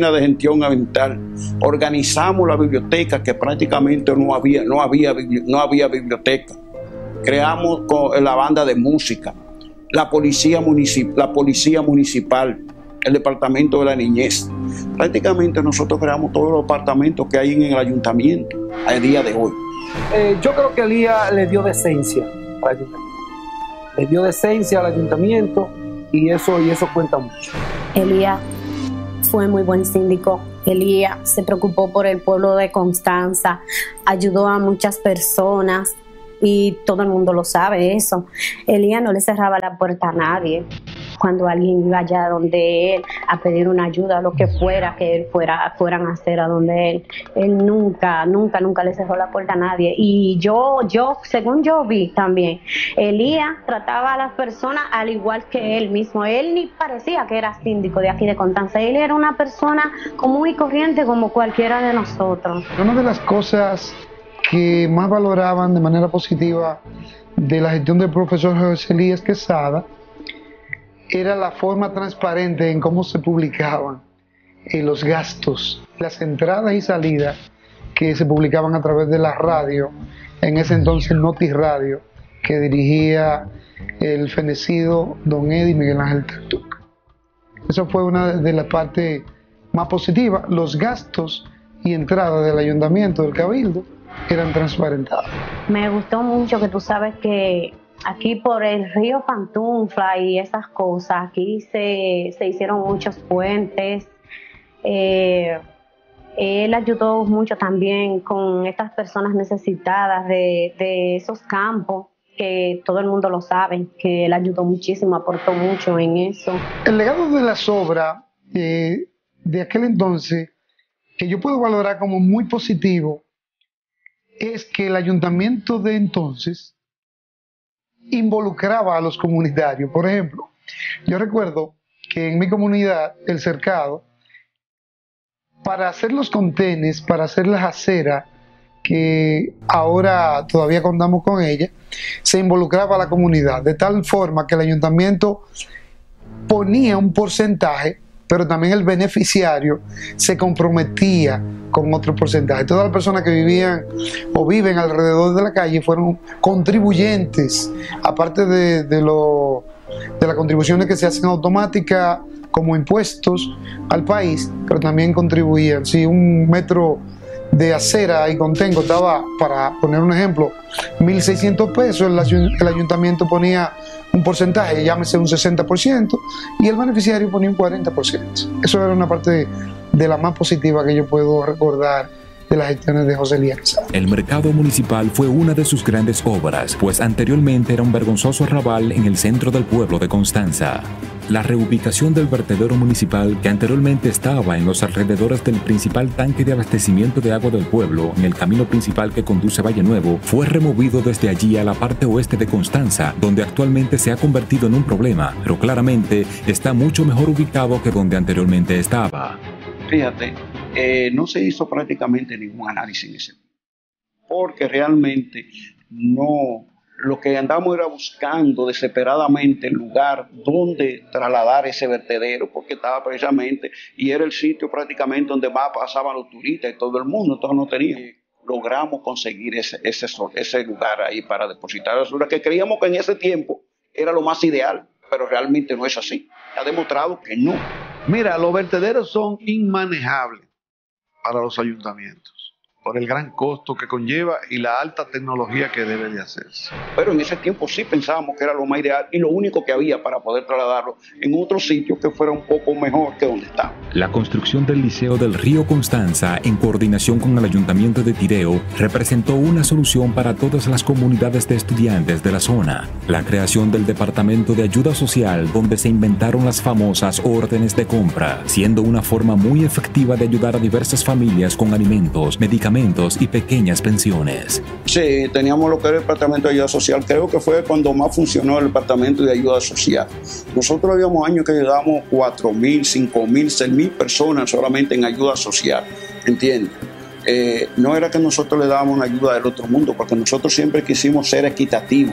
organizamos la biblioteca, que prácticamente no había biblioteca, creamos la banda de música, la policía municipal, el departamento de la niñez. Prácticamente nosotros creamos todos los departamentos que hay en el ayuntamiento a día de hoy. Yo creo que Elías le dio decencia al ayuntamiento. Le dio decencia al ayuntamiento y eso cuenta mucho. Elías fue muy buen síndico. Elías se preocupó por el pueblo de Constanza, ayudó a muchas personas y todo el mundo lo sabe eso. Elías no le cerraba la puerta a nadie. Cuando alguien iba allá donde él a pedir una ayuda, lo que fuera que él fueran a hacer a donde él nunca le cerró la puerta a nadie. Y yo, según yo vi también, Elías trataba a las personas al igual que él mismo. Él ni parecía que era síndico de aquí de Constanza. Él era una persona común y corriente como cualquiera de nosotros. Una de las cosas que más valoraban de manera positiva de la gestión del profesor José Elías Quesada era la forma transparente en cómo se publicaban los gastos, las entradas y salidas que se publicaban a través de la radio, en ese entonces Noti Radio, que dirigía el fenecido don Eddie Miguel Ángel Tartuca. Eso fue una de las partes más positivas. Los gastos y entradas del ayuntamiento, del cabildo, eran transparentados. Me gustó mucho que tú sabes que aquí por el río Pantufla y esas cosas, aquí se hicieron muchos puentes. Él ayudó mucho también con estas personas necesitadas de esos campos, que todo el mundo lo sabe, que él ayudó muchísimo, aportó mucho en eso. El legado de las obras de aquel entonces, que yo puedo valorar como muy positivo, es que el ayuntamiento de entonces involucraba a los comunitarios. Por ejemplo, yo recuerdo que en mi comunidad, El Cercado, para hacer los contenes, para hacer las aceras, que ahora todavía contamos con ella, se involucraba a la comunidad, de tal forma que el ayuntamiento ponía un porcentaje, pero también el beneficiario se comprometía con otro porcentaje. Todas las personas que vivían o viven alrededor de la calle fueron contribuyentes, aparte de las contribuciones que se hacen automáticas como impuestos al país, pero también contribuían. Si un metro de acera y contengo estaba, para poner un ejemplo, 1.600 pesos, el ayuntamiento ponía un porcentaje, llámese un 60%, y el beneficiario ponía un 40%. Eso era una parte de la más positiva que yo puedo recordar de las gestiones de José Elías Quesada. El mercado municipal fue una de sus grandes obras, pues anteriormente era un vergonzoso arrabal en el centro del pueblo de Constanza. La reubicación del vertedero municipal, que anteriormente estaba en los alrededores del principal tanque de abastecimiento de agua del pueblo, en el camino principal que conduce a Valle Nuevo, fue removido desde allí a la parte oeste de Constanza, donde actualmente se ha convertido en un problema, pero claramente está mucho mejor ubicado que donde anteriormente estaba. Fíjate, no se hizo prácticamente ningún análisis en ese punto, porque realmente no. Lo que andamos era buscando desesperadamente el lugar donde trasladar ese vertedero, porque estaba precisamente, y era el sitio prácticamente donde más pasaban los turistas y todo el mundo, entonces no teníamos. Logramos conseguir ese lugar ahí para depositar la basura, que creíamos que en ese tiempo era lo más ideal, pero realmente no es así. Ha demostrado que no. Mira, los vertederos son inmanejables para los ayuntamientos, por el gran costo que conlleva y la alta tecnología que debe de hacerse. Pero en ese tiempo sí pensábamos que era lo más ideal y lo único que había para poder trasladarlo en otro sitio que fuera un poco mejor que donde está. La construcción del Liceo del Río Constanza, en coordinación con el Ayuntamiento de Tireo, representó una solución para todas las comunidades de estudiantes de la zona. La creación del Departamento de Ayuda Social, donde se inventaron las famosas órdenes de compra, siendo una forma muy efectiva de ayudar a diversas familias con alimentos, medicamentos y pequeñas pensiones. Sí, teníamos lo que era el Departamento de Ayuda Social. Creo que fue cuando más funcionó el Departamento de Ayuda Social. Nosotros habíamos años que ayudamos 4.000, 5.000, 6.000 personas solamente en ayuda social, ¿entiendes? No era que nosotros le dábamos una ayuda del otro mundo, porque nosotros siempre quisimos ser equitativos.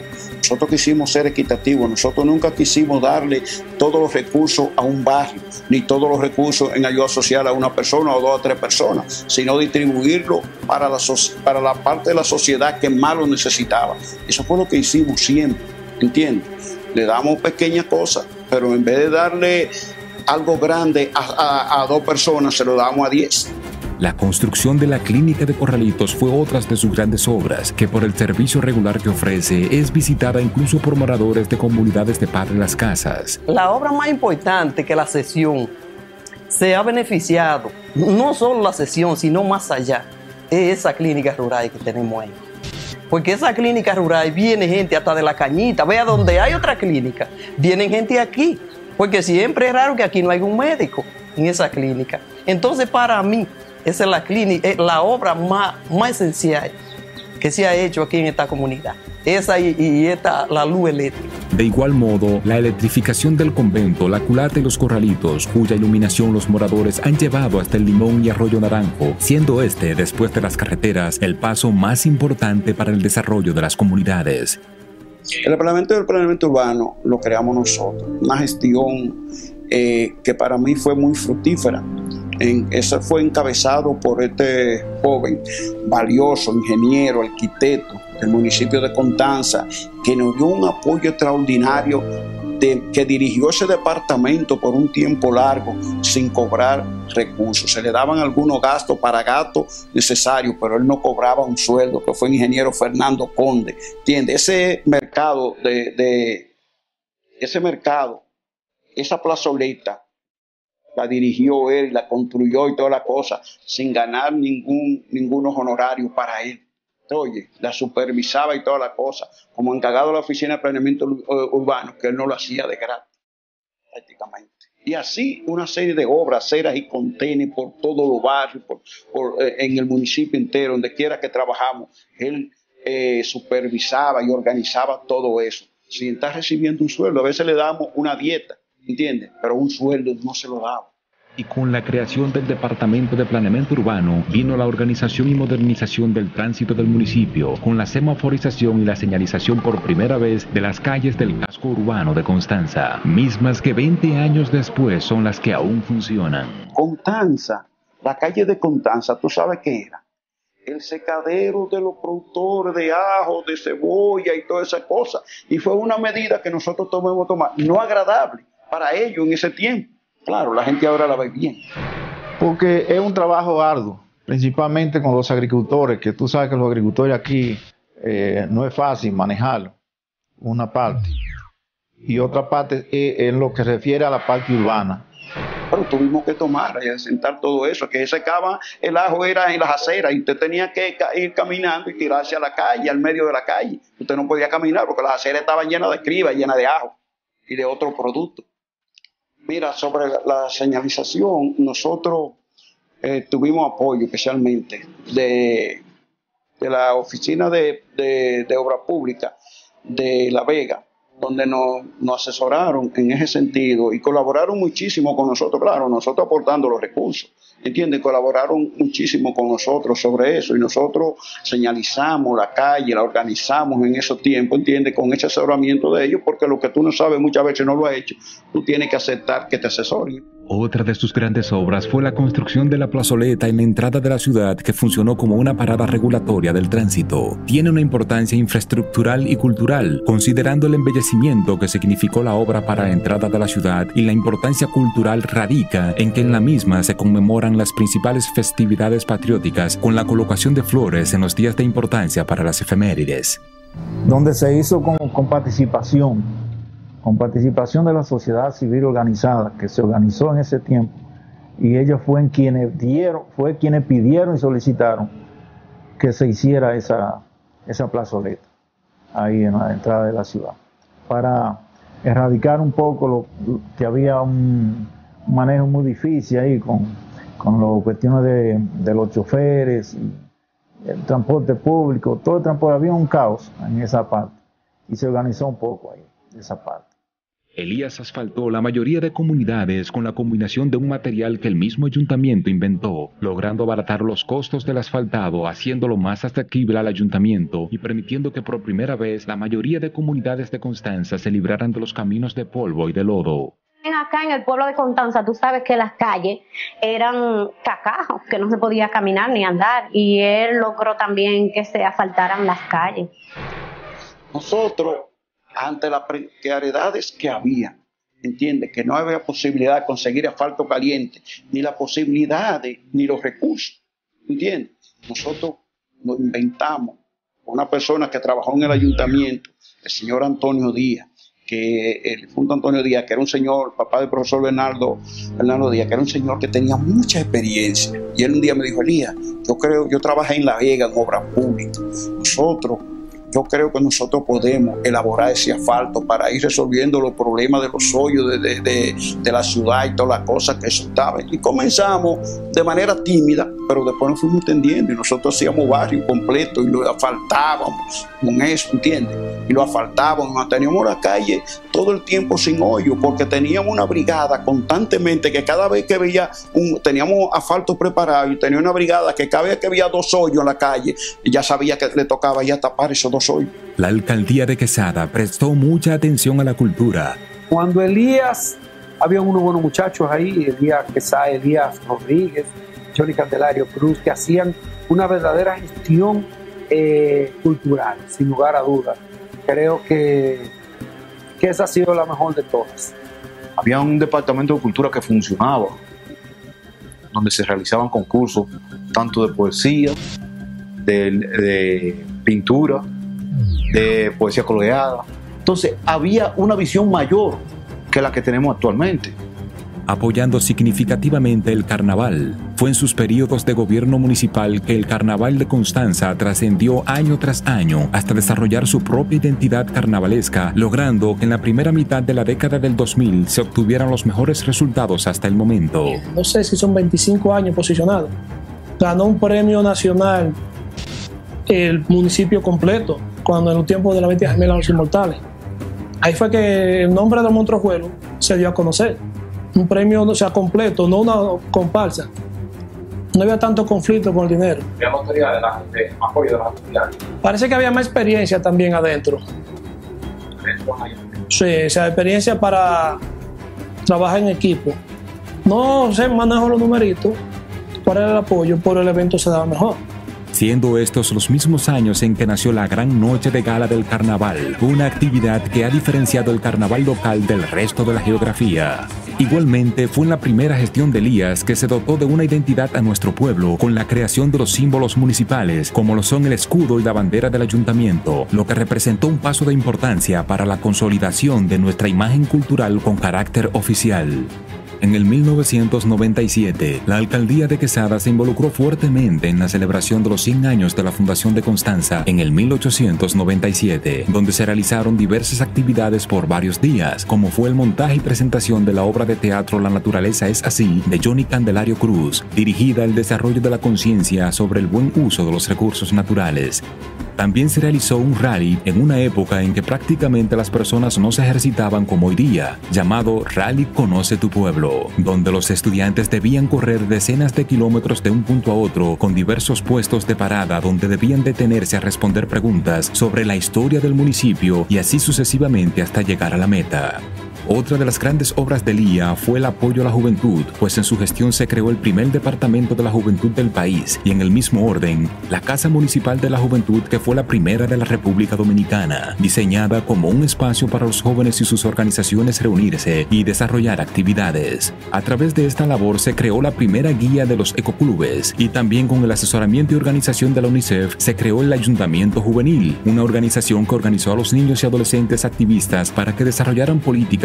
Nosotros nunca quisimos darle todos los recursos a un barrio, ni todos los recursos en ayuda social a una persona o 2 o 3 personas, sino distribuirlo para la parte de la sociedad que más lo necesitaba. Eso fue lo que hicimos siempre, ¿entiendes? Le damos pequeñas cosas, pero en vez de darle algo grande a 2 personas, se lo damos a 10. La construcción de la Clínica de Corralitos fue otra de sus grandes obras, que por el servicio regular que ofrece es visitada incluso por moradores de comunidades de Padre Las Casas. La obra más importante que la sesión se ha beneficiado, no solo la sesión, sino más allá, es esa clínica rural que tenemos ahí. Porque esa clínica rural viene gente hasta de La Cañita, vea donde hay otra clínica, vienen gente aquí. Porque siempre es raro que aquí no haya un médico en esa clínica. Entonces, para mí, esa es la clínica, la obra más esencial que se ha hecho aquí en esta comunidad. Esa y esta, la luz eléctrica. De igual modo, la electrificación del convento, la culata y los corralitos, cuya iluminación los moradores han llevado hasta el Limón y Arroyo Naranjo, siendo este, después de las carreteras, el paso más importante para el desarrollo de las comunidades. El planeamiento urbano lo creamos nosotros, una gestión que para mí fue muy fructífera. Eso fue encabezado por este joven, valioso, ingeniero, arquitecto del municipio de Constanza, que nos dio un apoyo extraordinario, que dirigió ese departamento por un tiempo largo sin cobrar recursos. Se le daban algunos gastos para gastos necesarios, pero él no cobraba un sueldo, que fue el ingeniero Fernando Conde. ¿Entiendes? Ese mercado, esa plazoleta, la dirigió él, la construyó y toda la cosa, sin ganar ningunos honorarios para él. Oye, la supervisaba y toda la cosa, como encargado de la oficina de planeamiento urbano, que él no lo hacía de gratis, prácticamente. Y así una serie de obras, aceras y contenes por todos los barrios, en el municipio entero, donde quiera que trabajamos, él supervisaba y organizaba todo eso, sin estar recibiendo un sueldo. A veces le damos una dieta, ¿entiendes? Pero un sueldo no se lo damos. Y con la creación del Departamento de Planeamiento Urbano vino la organización y modernización del tránsito del municipio, con la semaforización y la señalización por primera vez de las calles del casco urbano de Constanza, mismas que 20 años después son las que aún funcionan. Constanza, la calle de Constanza, ¿tú sabes qué era? El secadero de los productores de ajo, de cebolla y todas esas cosas. Y fue una medida que nosotros tomamos no agradable para ellos en ese tiempo. Claro, la gente ahora la ve bien. Porque es un trabajo arduo, principalmente con los agricultores, que tú sabes que los agricultores aquí no es fácil manejarlo, una parte. Y otra parte es en lo que refiere a la parte urbana. Pero tuvimos que tomar y sentar todo eso, que se secaba el ajo era en las aceras y usted tenía que ir caminando y tirarse a la calle, al medio de la calle. Usted no podía caminar porque las aceras estaban llenas de criba, llenas de ajo y de otros productos. Mira, sobre la señalización, nosotros tuvimos apoyo especialmente de la Oficina de Obra Pública de La Vega, donde nos asesoraron en ese sentido y colaboraron muchísimo con nosotros, claro, nosotros aportando los recursos, ¿entiendes? Colaboraron muchísimo con nosotros sobre eso y nosotros señalizamos la calle, la organizamos en esos tiempos, ¿entiendes? Con ese asesoramiento de ellos, porque lo que tú no sabes muchas veces no lo has hecho, tú tienes que aceptar que te asesoren. Otra de sus grandes obras fue la construcción de la plazoleta en la entrada de la ciudad, que funcionó como una parada regulatoria del tránsito. Tiene una importancia infraestructural y cultural, considerando el embellecimiento que significó la obra para la entrada de la ciudad, y la importancia cultural radica en que en la misma se conmemoran las principales festividades patrióticas con la colocación de flores en los días de importancia para las efemérides. Donde se hizo con participación de la sociedad civil organizada, que se organizó en ese tiempo y ellos fueron quienes pidieron y solicitaron que se hiciera esa plazoleta ahí en la entrada de la ciudad, para erradicar un poco que había un manejo muy difícil ahí con las cuestiones de los choferes, el transporte público, todo el transporte, había un caos en esa parte y se organizó un poco ahí, esa parte. Elías asfaltó la mayoría de comunidades con la combinación de un material que el mismo ayuntamiento inventó, logrando abaratar los costos del asfaltado, haciéndolo más asequible al ayuntamiento y permitiendo que por primera vez la mayoría de comunidades de Constanza se libraran de los caminos de polvo y de lodo. Acá en el pueblo de Constanza, tú sabes que las calles eran cacajos, que no se podía caminar ni andar, y él logró también que se asfaltaran las calles. Nosotros, ante las precariedades que había, entiende que no había posibilidad de conseguir asfalto caliente, ni la posibilidad ni los recursos, entiende. Nosotros nos inventamos una persona que trabajó en el ayuntamiento, el señor Antonio Díaz, que el difunto Antonio Díaz, que era un señor, papá del profesor Bernardo Díaz, que era un señor que tenía mucha experiencia. Y él un día me dijo: Elías, yo trabajé en La Vega en obras públicas. Yo creo que nosotros podemos elaborar ese asfalto para ir resolviendo los problemas de los hoyos de la ciudad y todas las cosas que eso estaba. Y comenzamos de manera tímida, pero después nos fuimos entendiendo y nosotros hacíamos barrio completo y lo asfaltábamos con eso, ¿entiendes? Y lo asfaltábamos, manteníamos la calle todo el tiempo sin hoyo, porque teníamos una brigada constantemente que cada vez que teníamos asfalto preparado, y tenía una brigada que cada vez que había 2 hoyos en la calle, ya sabía que le tocaba ya tapar esos 2 hoyos. La alcaldía de Quesada prestó mucha atención a la cultura. Cuando Elías, había unos buenos muchachos ahí, Elías Quesada, Elías Rodríguez, Johnny Candelario Cruz, que hacían una verdadera gestión cultural, sin lugar a dudas. Creo que esa ha sido la mejor de todas. Había un departamento de cultura que funcionaba, donde se realizaban concursos tanto de poesía, de pintura, de poesía coloreada. Entonces había una visión mayor que la que tenemos actualmente. Apoyando significativamente el carnaval. Fue en sus periodos de gobierno municipal que el carnaval de Constanza trascendió año tras año hasta desarrollar su propia identidad carnavalesca, logrando que en la primera mitad de la década del 2000 se obtuvieran los mejores resultados hasta el momento. No sé si son 25 años posicionado. Ganó un premio nacional el municipio completo, cuando en los tiempos de la Betty Gemela Los Inmortales. Ahí fue que el nombre de Montrojuelo se dio a conocer. Un premio, o sea, completo, no una comparsa. No había tanto conflicto con el dinero. ¿Había autoridad de apoyo de las autoridades? Parece que había más experiencia también adentro. Sí, o sea, experiencia para trabajar en equipo. No se manejó los numeritos, para el apoyo, pero el evento se daba mejor. Siendo estos los mismos años en que nació la gran noche de gala del carnaval, una actividad que ha diferenciado el carnaval local del resto de la geografía. Igualmente, fue en la primera gestión de Elías que se dotó de una identidad a nuestro pueblo con la creación de los símbolos municipales, como lo son el escudo y la bandera del ayuntamiento, lo que representó un paso de importancia para la consolidación de nuestra imagen cultural con carácter oficial. En el 1997, la alcaldía de Quesada se involucró fuertemente en la celebración de los 100 años de la fundación de Constanza en el 1897, donde se realizaron diversas actividades por varios días, como fue el montaje y presentación de la obra de teatro La naturaleza es así, de Johnny Candelario Cruz, dirigida al desarrollo de la conciencia sobre el buen uso de los recursos naturales. También se realizó un rally en una época en que prácticamente las personas no se ejercitaban como hoy día, llamado Rally Conoce tu Pueblo, donde los estudiantes debían correr decenas de kilómetros de un punto a otro con diversos puestos de parada donde debían detenerse a responder preguntas sobre la historia del municipio y así sucesivamente hasta llegar a la meta. Otra de las grandes obras de Elías fue el apoyo a la juventud, pues en su gestión se creó el primer departamento de la juventud del país y en el mismo orden, la Casa Municipal de la Juventud, que fue la primera de la República Dominicana, diseñada como un espacio para los jóvenes y sus organizaciones reunirse y desarrollar actividades. A través de esta labor se creó la primera guía de los ecoclubes y también con el asesoramiento y organización de la UNICEF se creó el Ayuntamiento Juvenil, una organización que organizó a los niños y adolescentes activistas para que desarrollaran políticas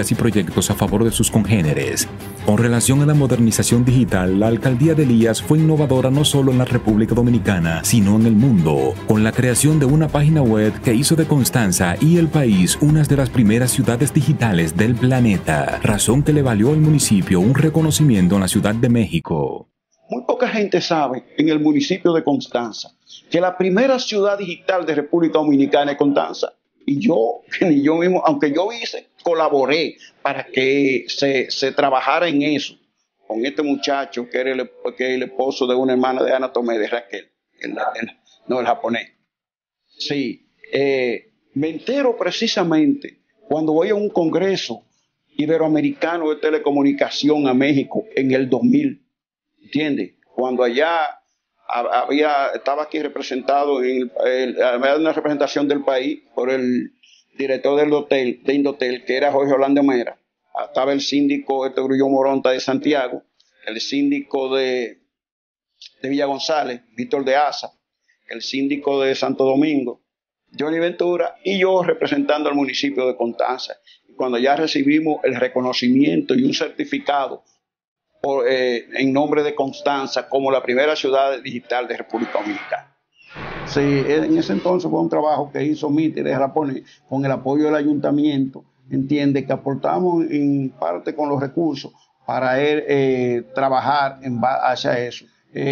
y proyectos a favor de sus congéneres. Con relación a la modernización digital, la alcaldía de Elías fue innovadora no solo en la República Dominicana, sino en el mundo, con la creación de una página web que hizo de Constanza y el país unas de las primeras ciudades digitales del planeta, razón que le valió al municipio un reconocimiento en la Ciudad de México. Muy poca gente sabe en el municipio de Constanza que la primera ciudad digital de República Dominicana es Constanza. Y yo mismo, aunque yo colaboré para que se trabajara en eso, con este muchacho que era el esposo de una hermana de Ana Tomé, de Raquel, el japonés. Sí, me entero precisamente cuando voy a un congreso iberoamericano de telecomunicación a México en el 2000, ¿entiendes? Cuando allá estaba aquí representado, había una representación del país por el director de Indotel, que era Jorge Orlando Mera. Estaba el síndico Grullón Moronta de Santiago, el síndico de Villa González, Víctor de Asa, el síndico de Santo Domingo, Johnny Ventura, y yo representando al municipio de Constanza. Cuando ya recibimos el reconocimiento y un certificado en nombre de Constanza como la primera ciudad digital de República Dominicana. Sí, en ese entonces fue un trabajo que hizo Miti de Japonés con el apoyo del ayuntamiento, entiende que aportamos en parte con los recursos para trabajar hacia eso.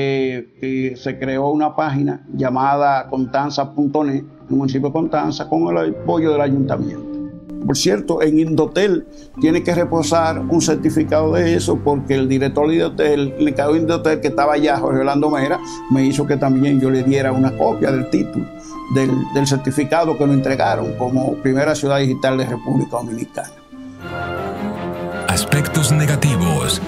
Se creó una página llamada constanza.net en el municipio de Constanza con el apoyo del ayuntamiento. Por cierto, en Indotel tiene que reposar un certificado de eso porque el director de Indotel, el encargado de Indotel que estaba allá, Jorge Orlando Mera, me hizo que también yo le diera una copia del título, del certificado que nos entregaron como primera ciudad digital de República Dominicana. Aspectos negativos.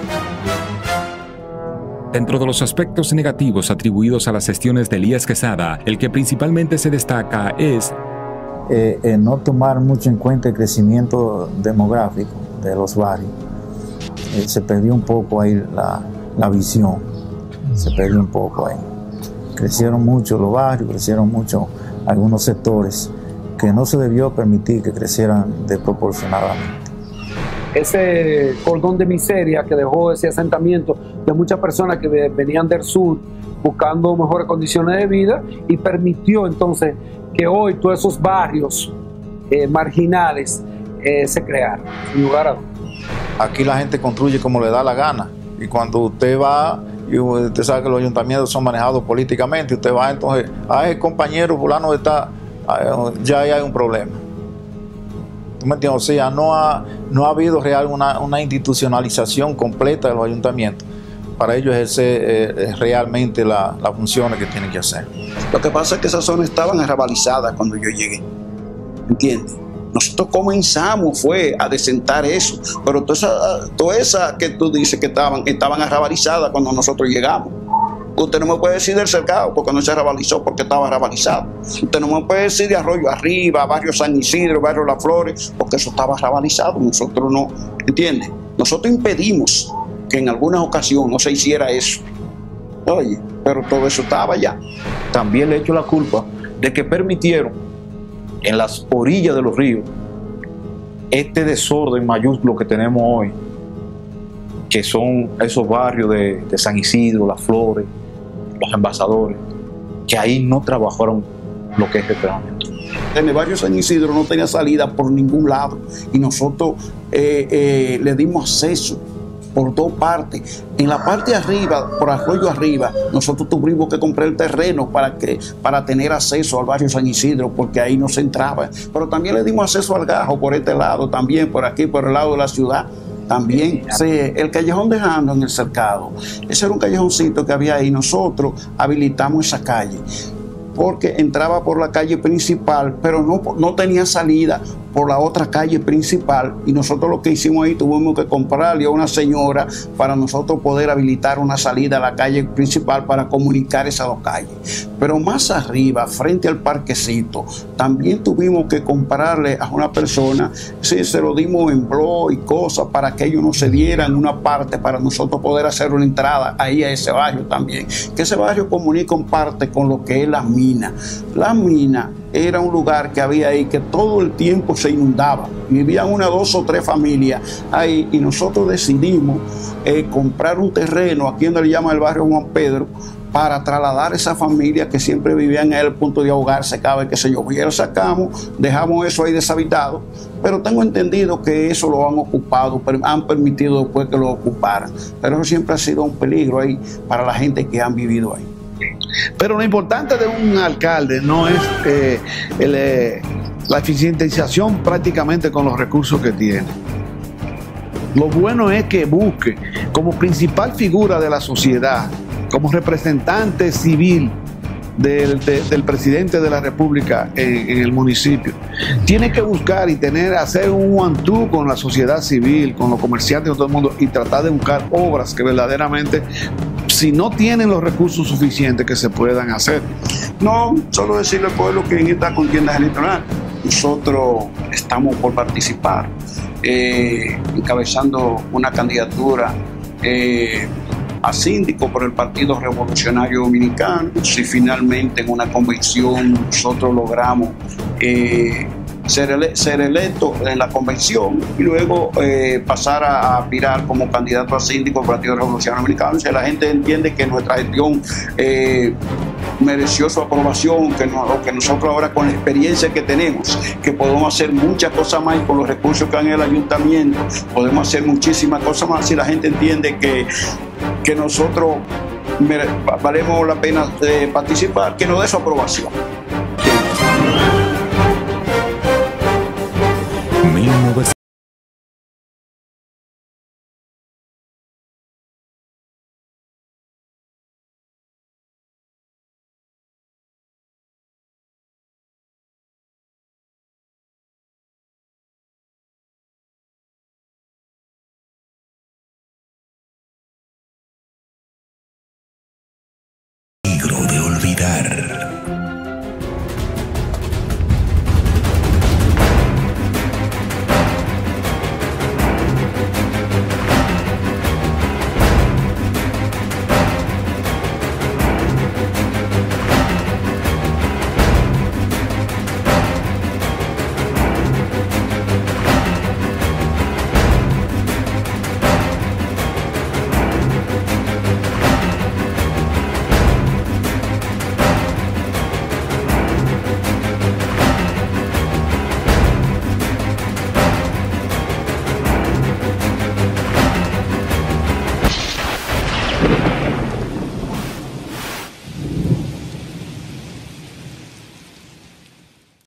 Dentro de los aspectos negativos atribuidos a las gestiones de Elías Quesada, el que principalmente se destaca es no tomar mucho en cuenta el crecimiento demográfico de los barrios. Se perdió un poco ahí la visión, se perdió un poco ahí. Crecieron mucho los barrios, crecieron mucho algunos sectores que no se debió permitir que crecieran desproporcionadamente. Ese cordón de miseria que dejó ese asentamiento de muchas personas que venían del sur buscando mejores condiciones de vida y permitió entonces que hoy todos esos barrios marginales se crearan, sin lugar a dudas. Aquí la gente construye como le da la gana y cuando usted va, y usted sabe que los ayuntamientos son manejados políticamente, usted va entonces, el compañero fulano está, ya hay un problema. ¿Tú me entiendes? O sea, no ha habido una institucionalización completa de los ayuntamientos para ellos ejercer realmente las funciones que tienen que hacer. Lo que pasa es que esas zonas estaban arrabalizadas cuando yo llegué, ¿entiendes? Nosotros comenzamos a desentar eso, pero toda esa que tú dices que estaban arrabalizadas cuando nosotros llegamos. Usted no me puede decir del cercado porque no se arrabalizó, porque estaba arrabalizado. Usted no me puede decir de Arroyo Arriba, Barrio San Isidro, Barrio Las Flores, porque eso estaba arrabalizado. Nosotros no, ¿entiendes? Nosotros impedimos que en algunas ocasiones no se hiciera eso. Oye, pero todo eso estaba allá. También le echo la culpa de que permitieron en las orillas de los ríos este desorden mayúsculo que tenemos hoy, que son esos barrios de San Isidro, Las Flores, Los Embasadores, que ahí no trabajaron lo que es el planeamiento. En el barrio San Isidro no tenía salida por ningún lado y nosotros le dimos acceso por dos partes. En la parte de arriba, por Arroyo Arriba, nosotros tuvimos que comprar el terreno para tener acceso al barrio San Isidro, porque ahí no se entraba. Pero también le dimos acceso al Gajo por este lado, también por aquí, por el lado de la ciudad. También, sí, el callejón de Jando en el cercado, ese era un callejoncito que había ahí. Nosotros habilitamos esa calle porque entraba por la calle principal, pero no tenía salida por la otra calle principal, y nosotros lo que hicimos ahí, tuvimos que comprarle a una señora para nosotros poder habilitar una salida a la calle principal para comunicar esas dos calles. Pero más arriba, frente al parquecito, también tuvimos que comprarle a una persona, sí, se lo dimos en blog y cosas para que ellos nos cedieran una parte para nosotros poder hacer una entrada ahí a ese barrio también, que ese barrio comunica en parte con lo que es la mina. La mina era un lugar que había ahí que todo el tiempo se inundaba. Vivían 1, 2 o 3 familias ahí y nosotros decidimos comprar un terreno aquí donde le llaman el barrio Juan Pedro para trasladar a esa familia que siempre vivían en el punto de ahogarse cada vez que se llovía. Lo sacamos, dejamos eso ahí deshabitado, pero tengo entendido que eso lo han ocupado, han permitido después que lo ocuparan. Pero eso siempre ha sido un peligro ahí para la gente que han vivido ahí. Pero lo importante de un alcalde no es la eficientización prácticamente con los recursos que tiene. Lo bueno es que busque como principal figura de la sociedad, como representante civil del presidente de la República en el municipio, tiene que buscar y hacer un one-two con la sociedad civil, con los comerciantes, con todo el mundo, y tratar de buscar obras que verdaderamente, si no tienen los recursos suficientes, que se puedan hacer. No, solo decirle al pueblo que en esta contienda electoral nosotros estamos por participar, encabezando una candidatura a síndico por el Partido Revolucionario Dominicano. Si finalmente en una convención nosotros logramos ser electo en la convención y luego pasar a aspirar como candidato a síndico del Partido Revolucionario Dominicano, si la gente entiende que nuestra gestión mereció su aprobación, que nosotros ahora con la experiencia que tenemos, que podemos hacer muchas cosas más y con los recursos que hay en el ayuntamiento, podemos hacer muchísimas cosas más, si la gente entiende que nosotros valemos la pena de participar, que nos dé su aprobación. Peligro de olvidar.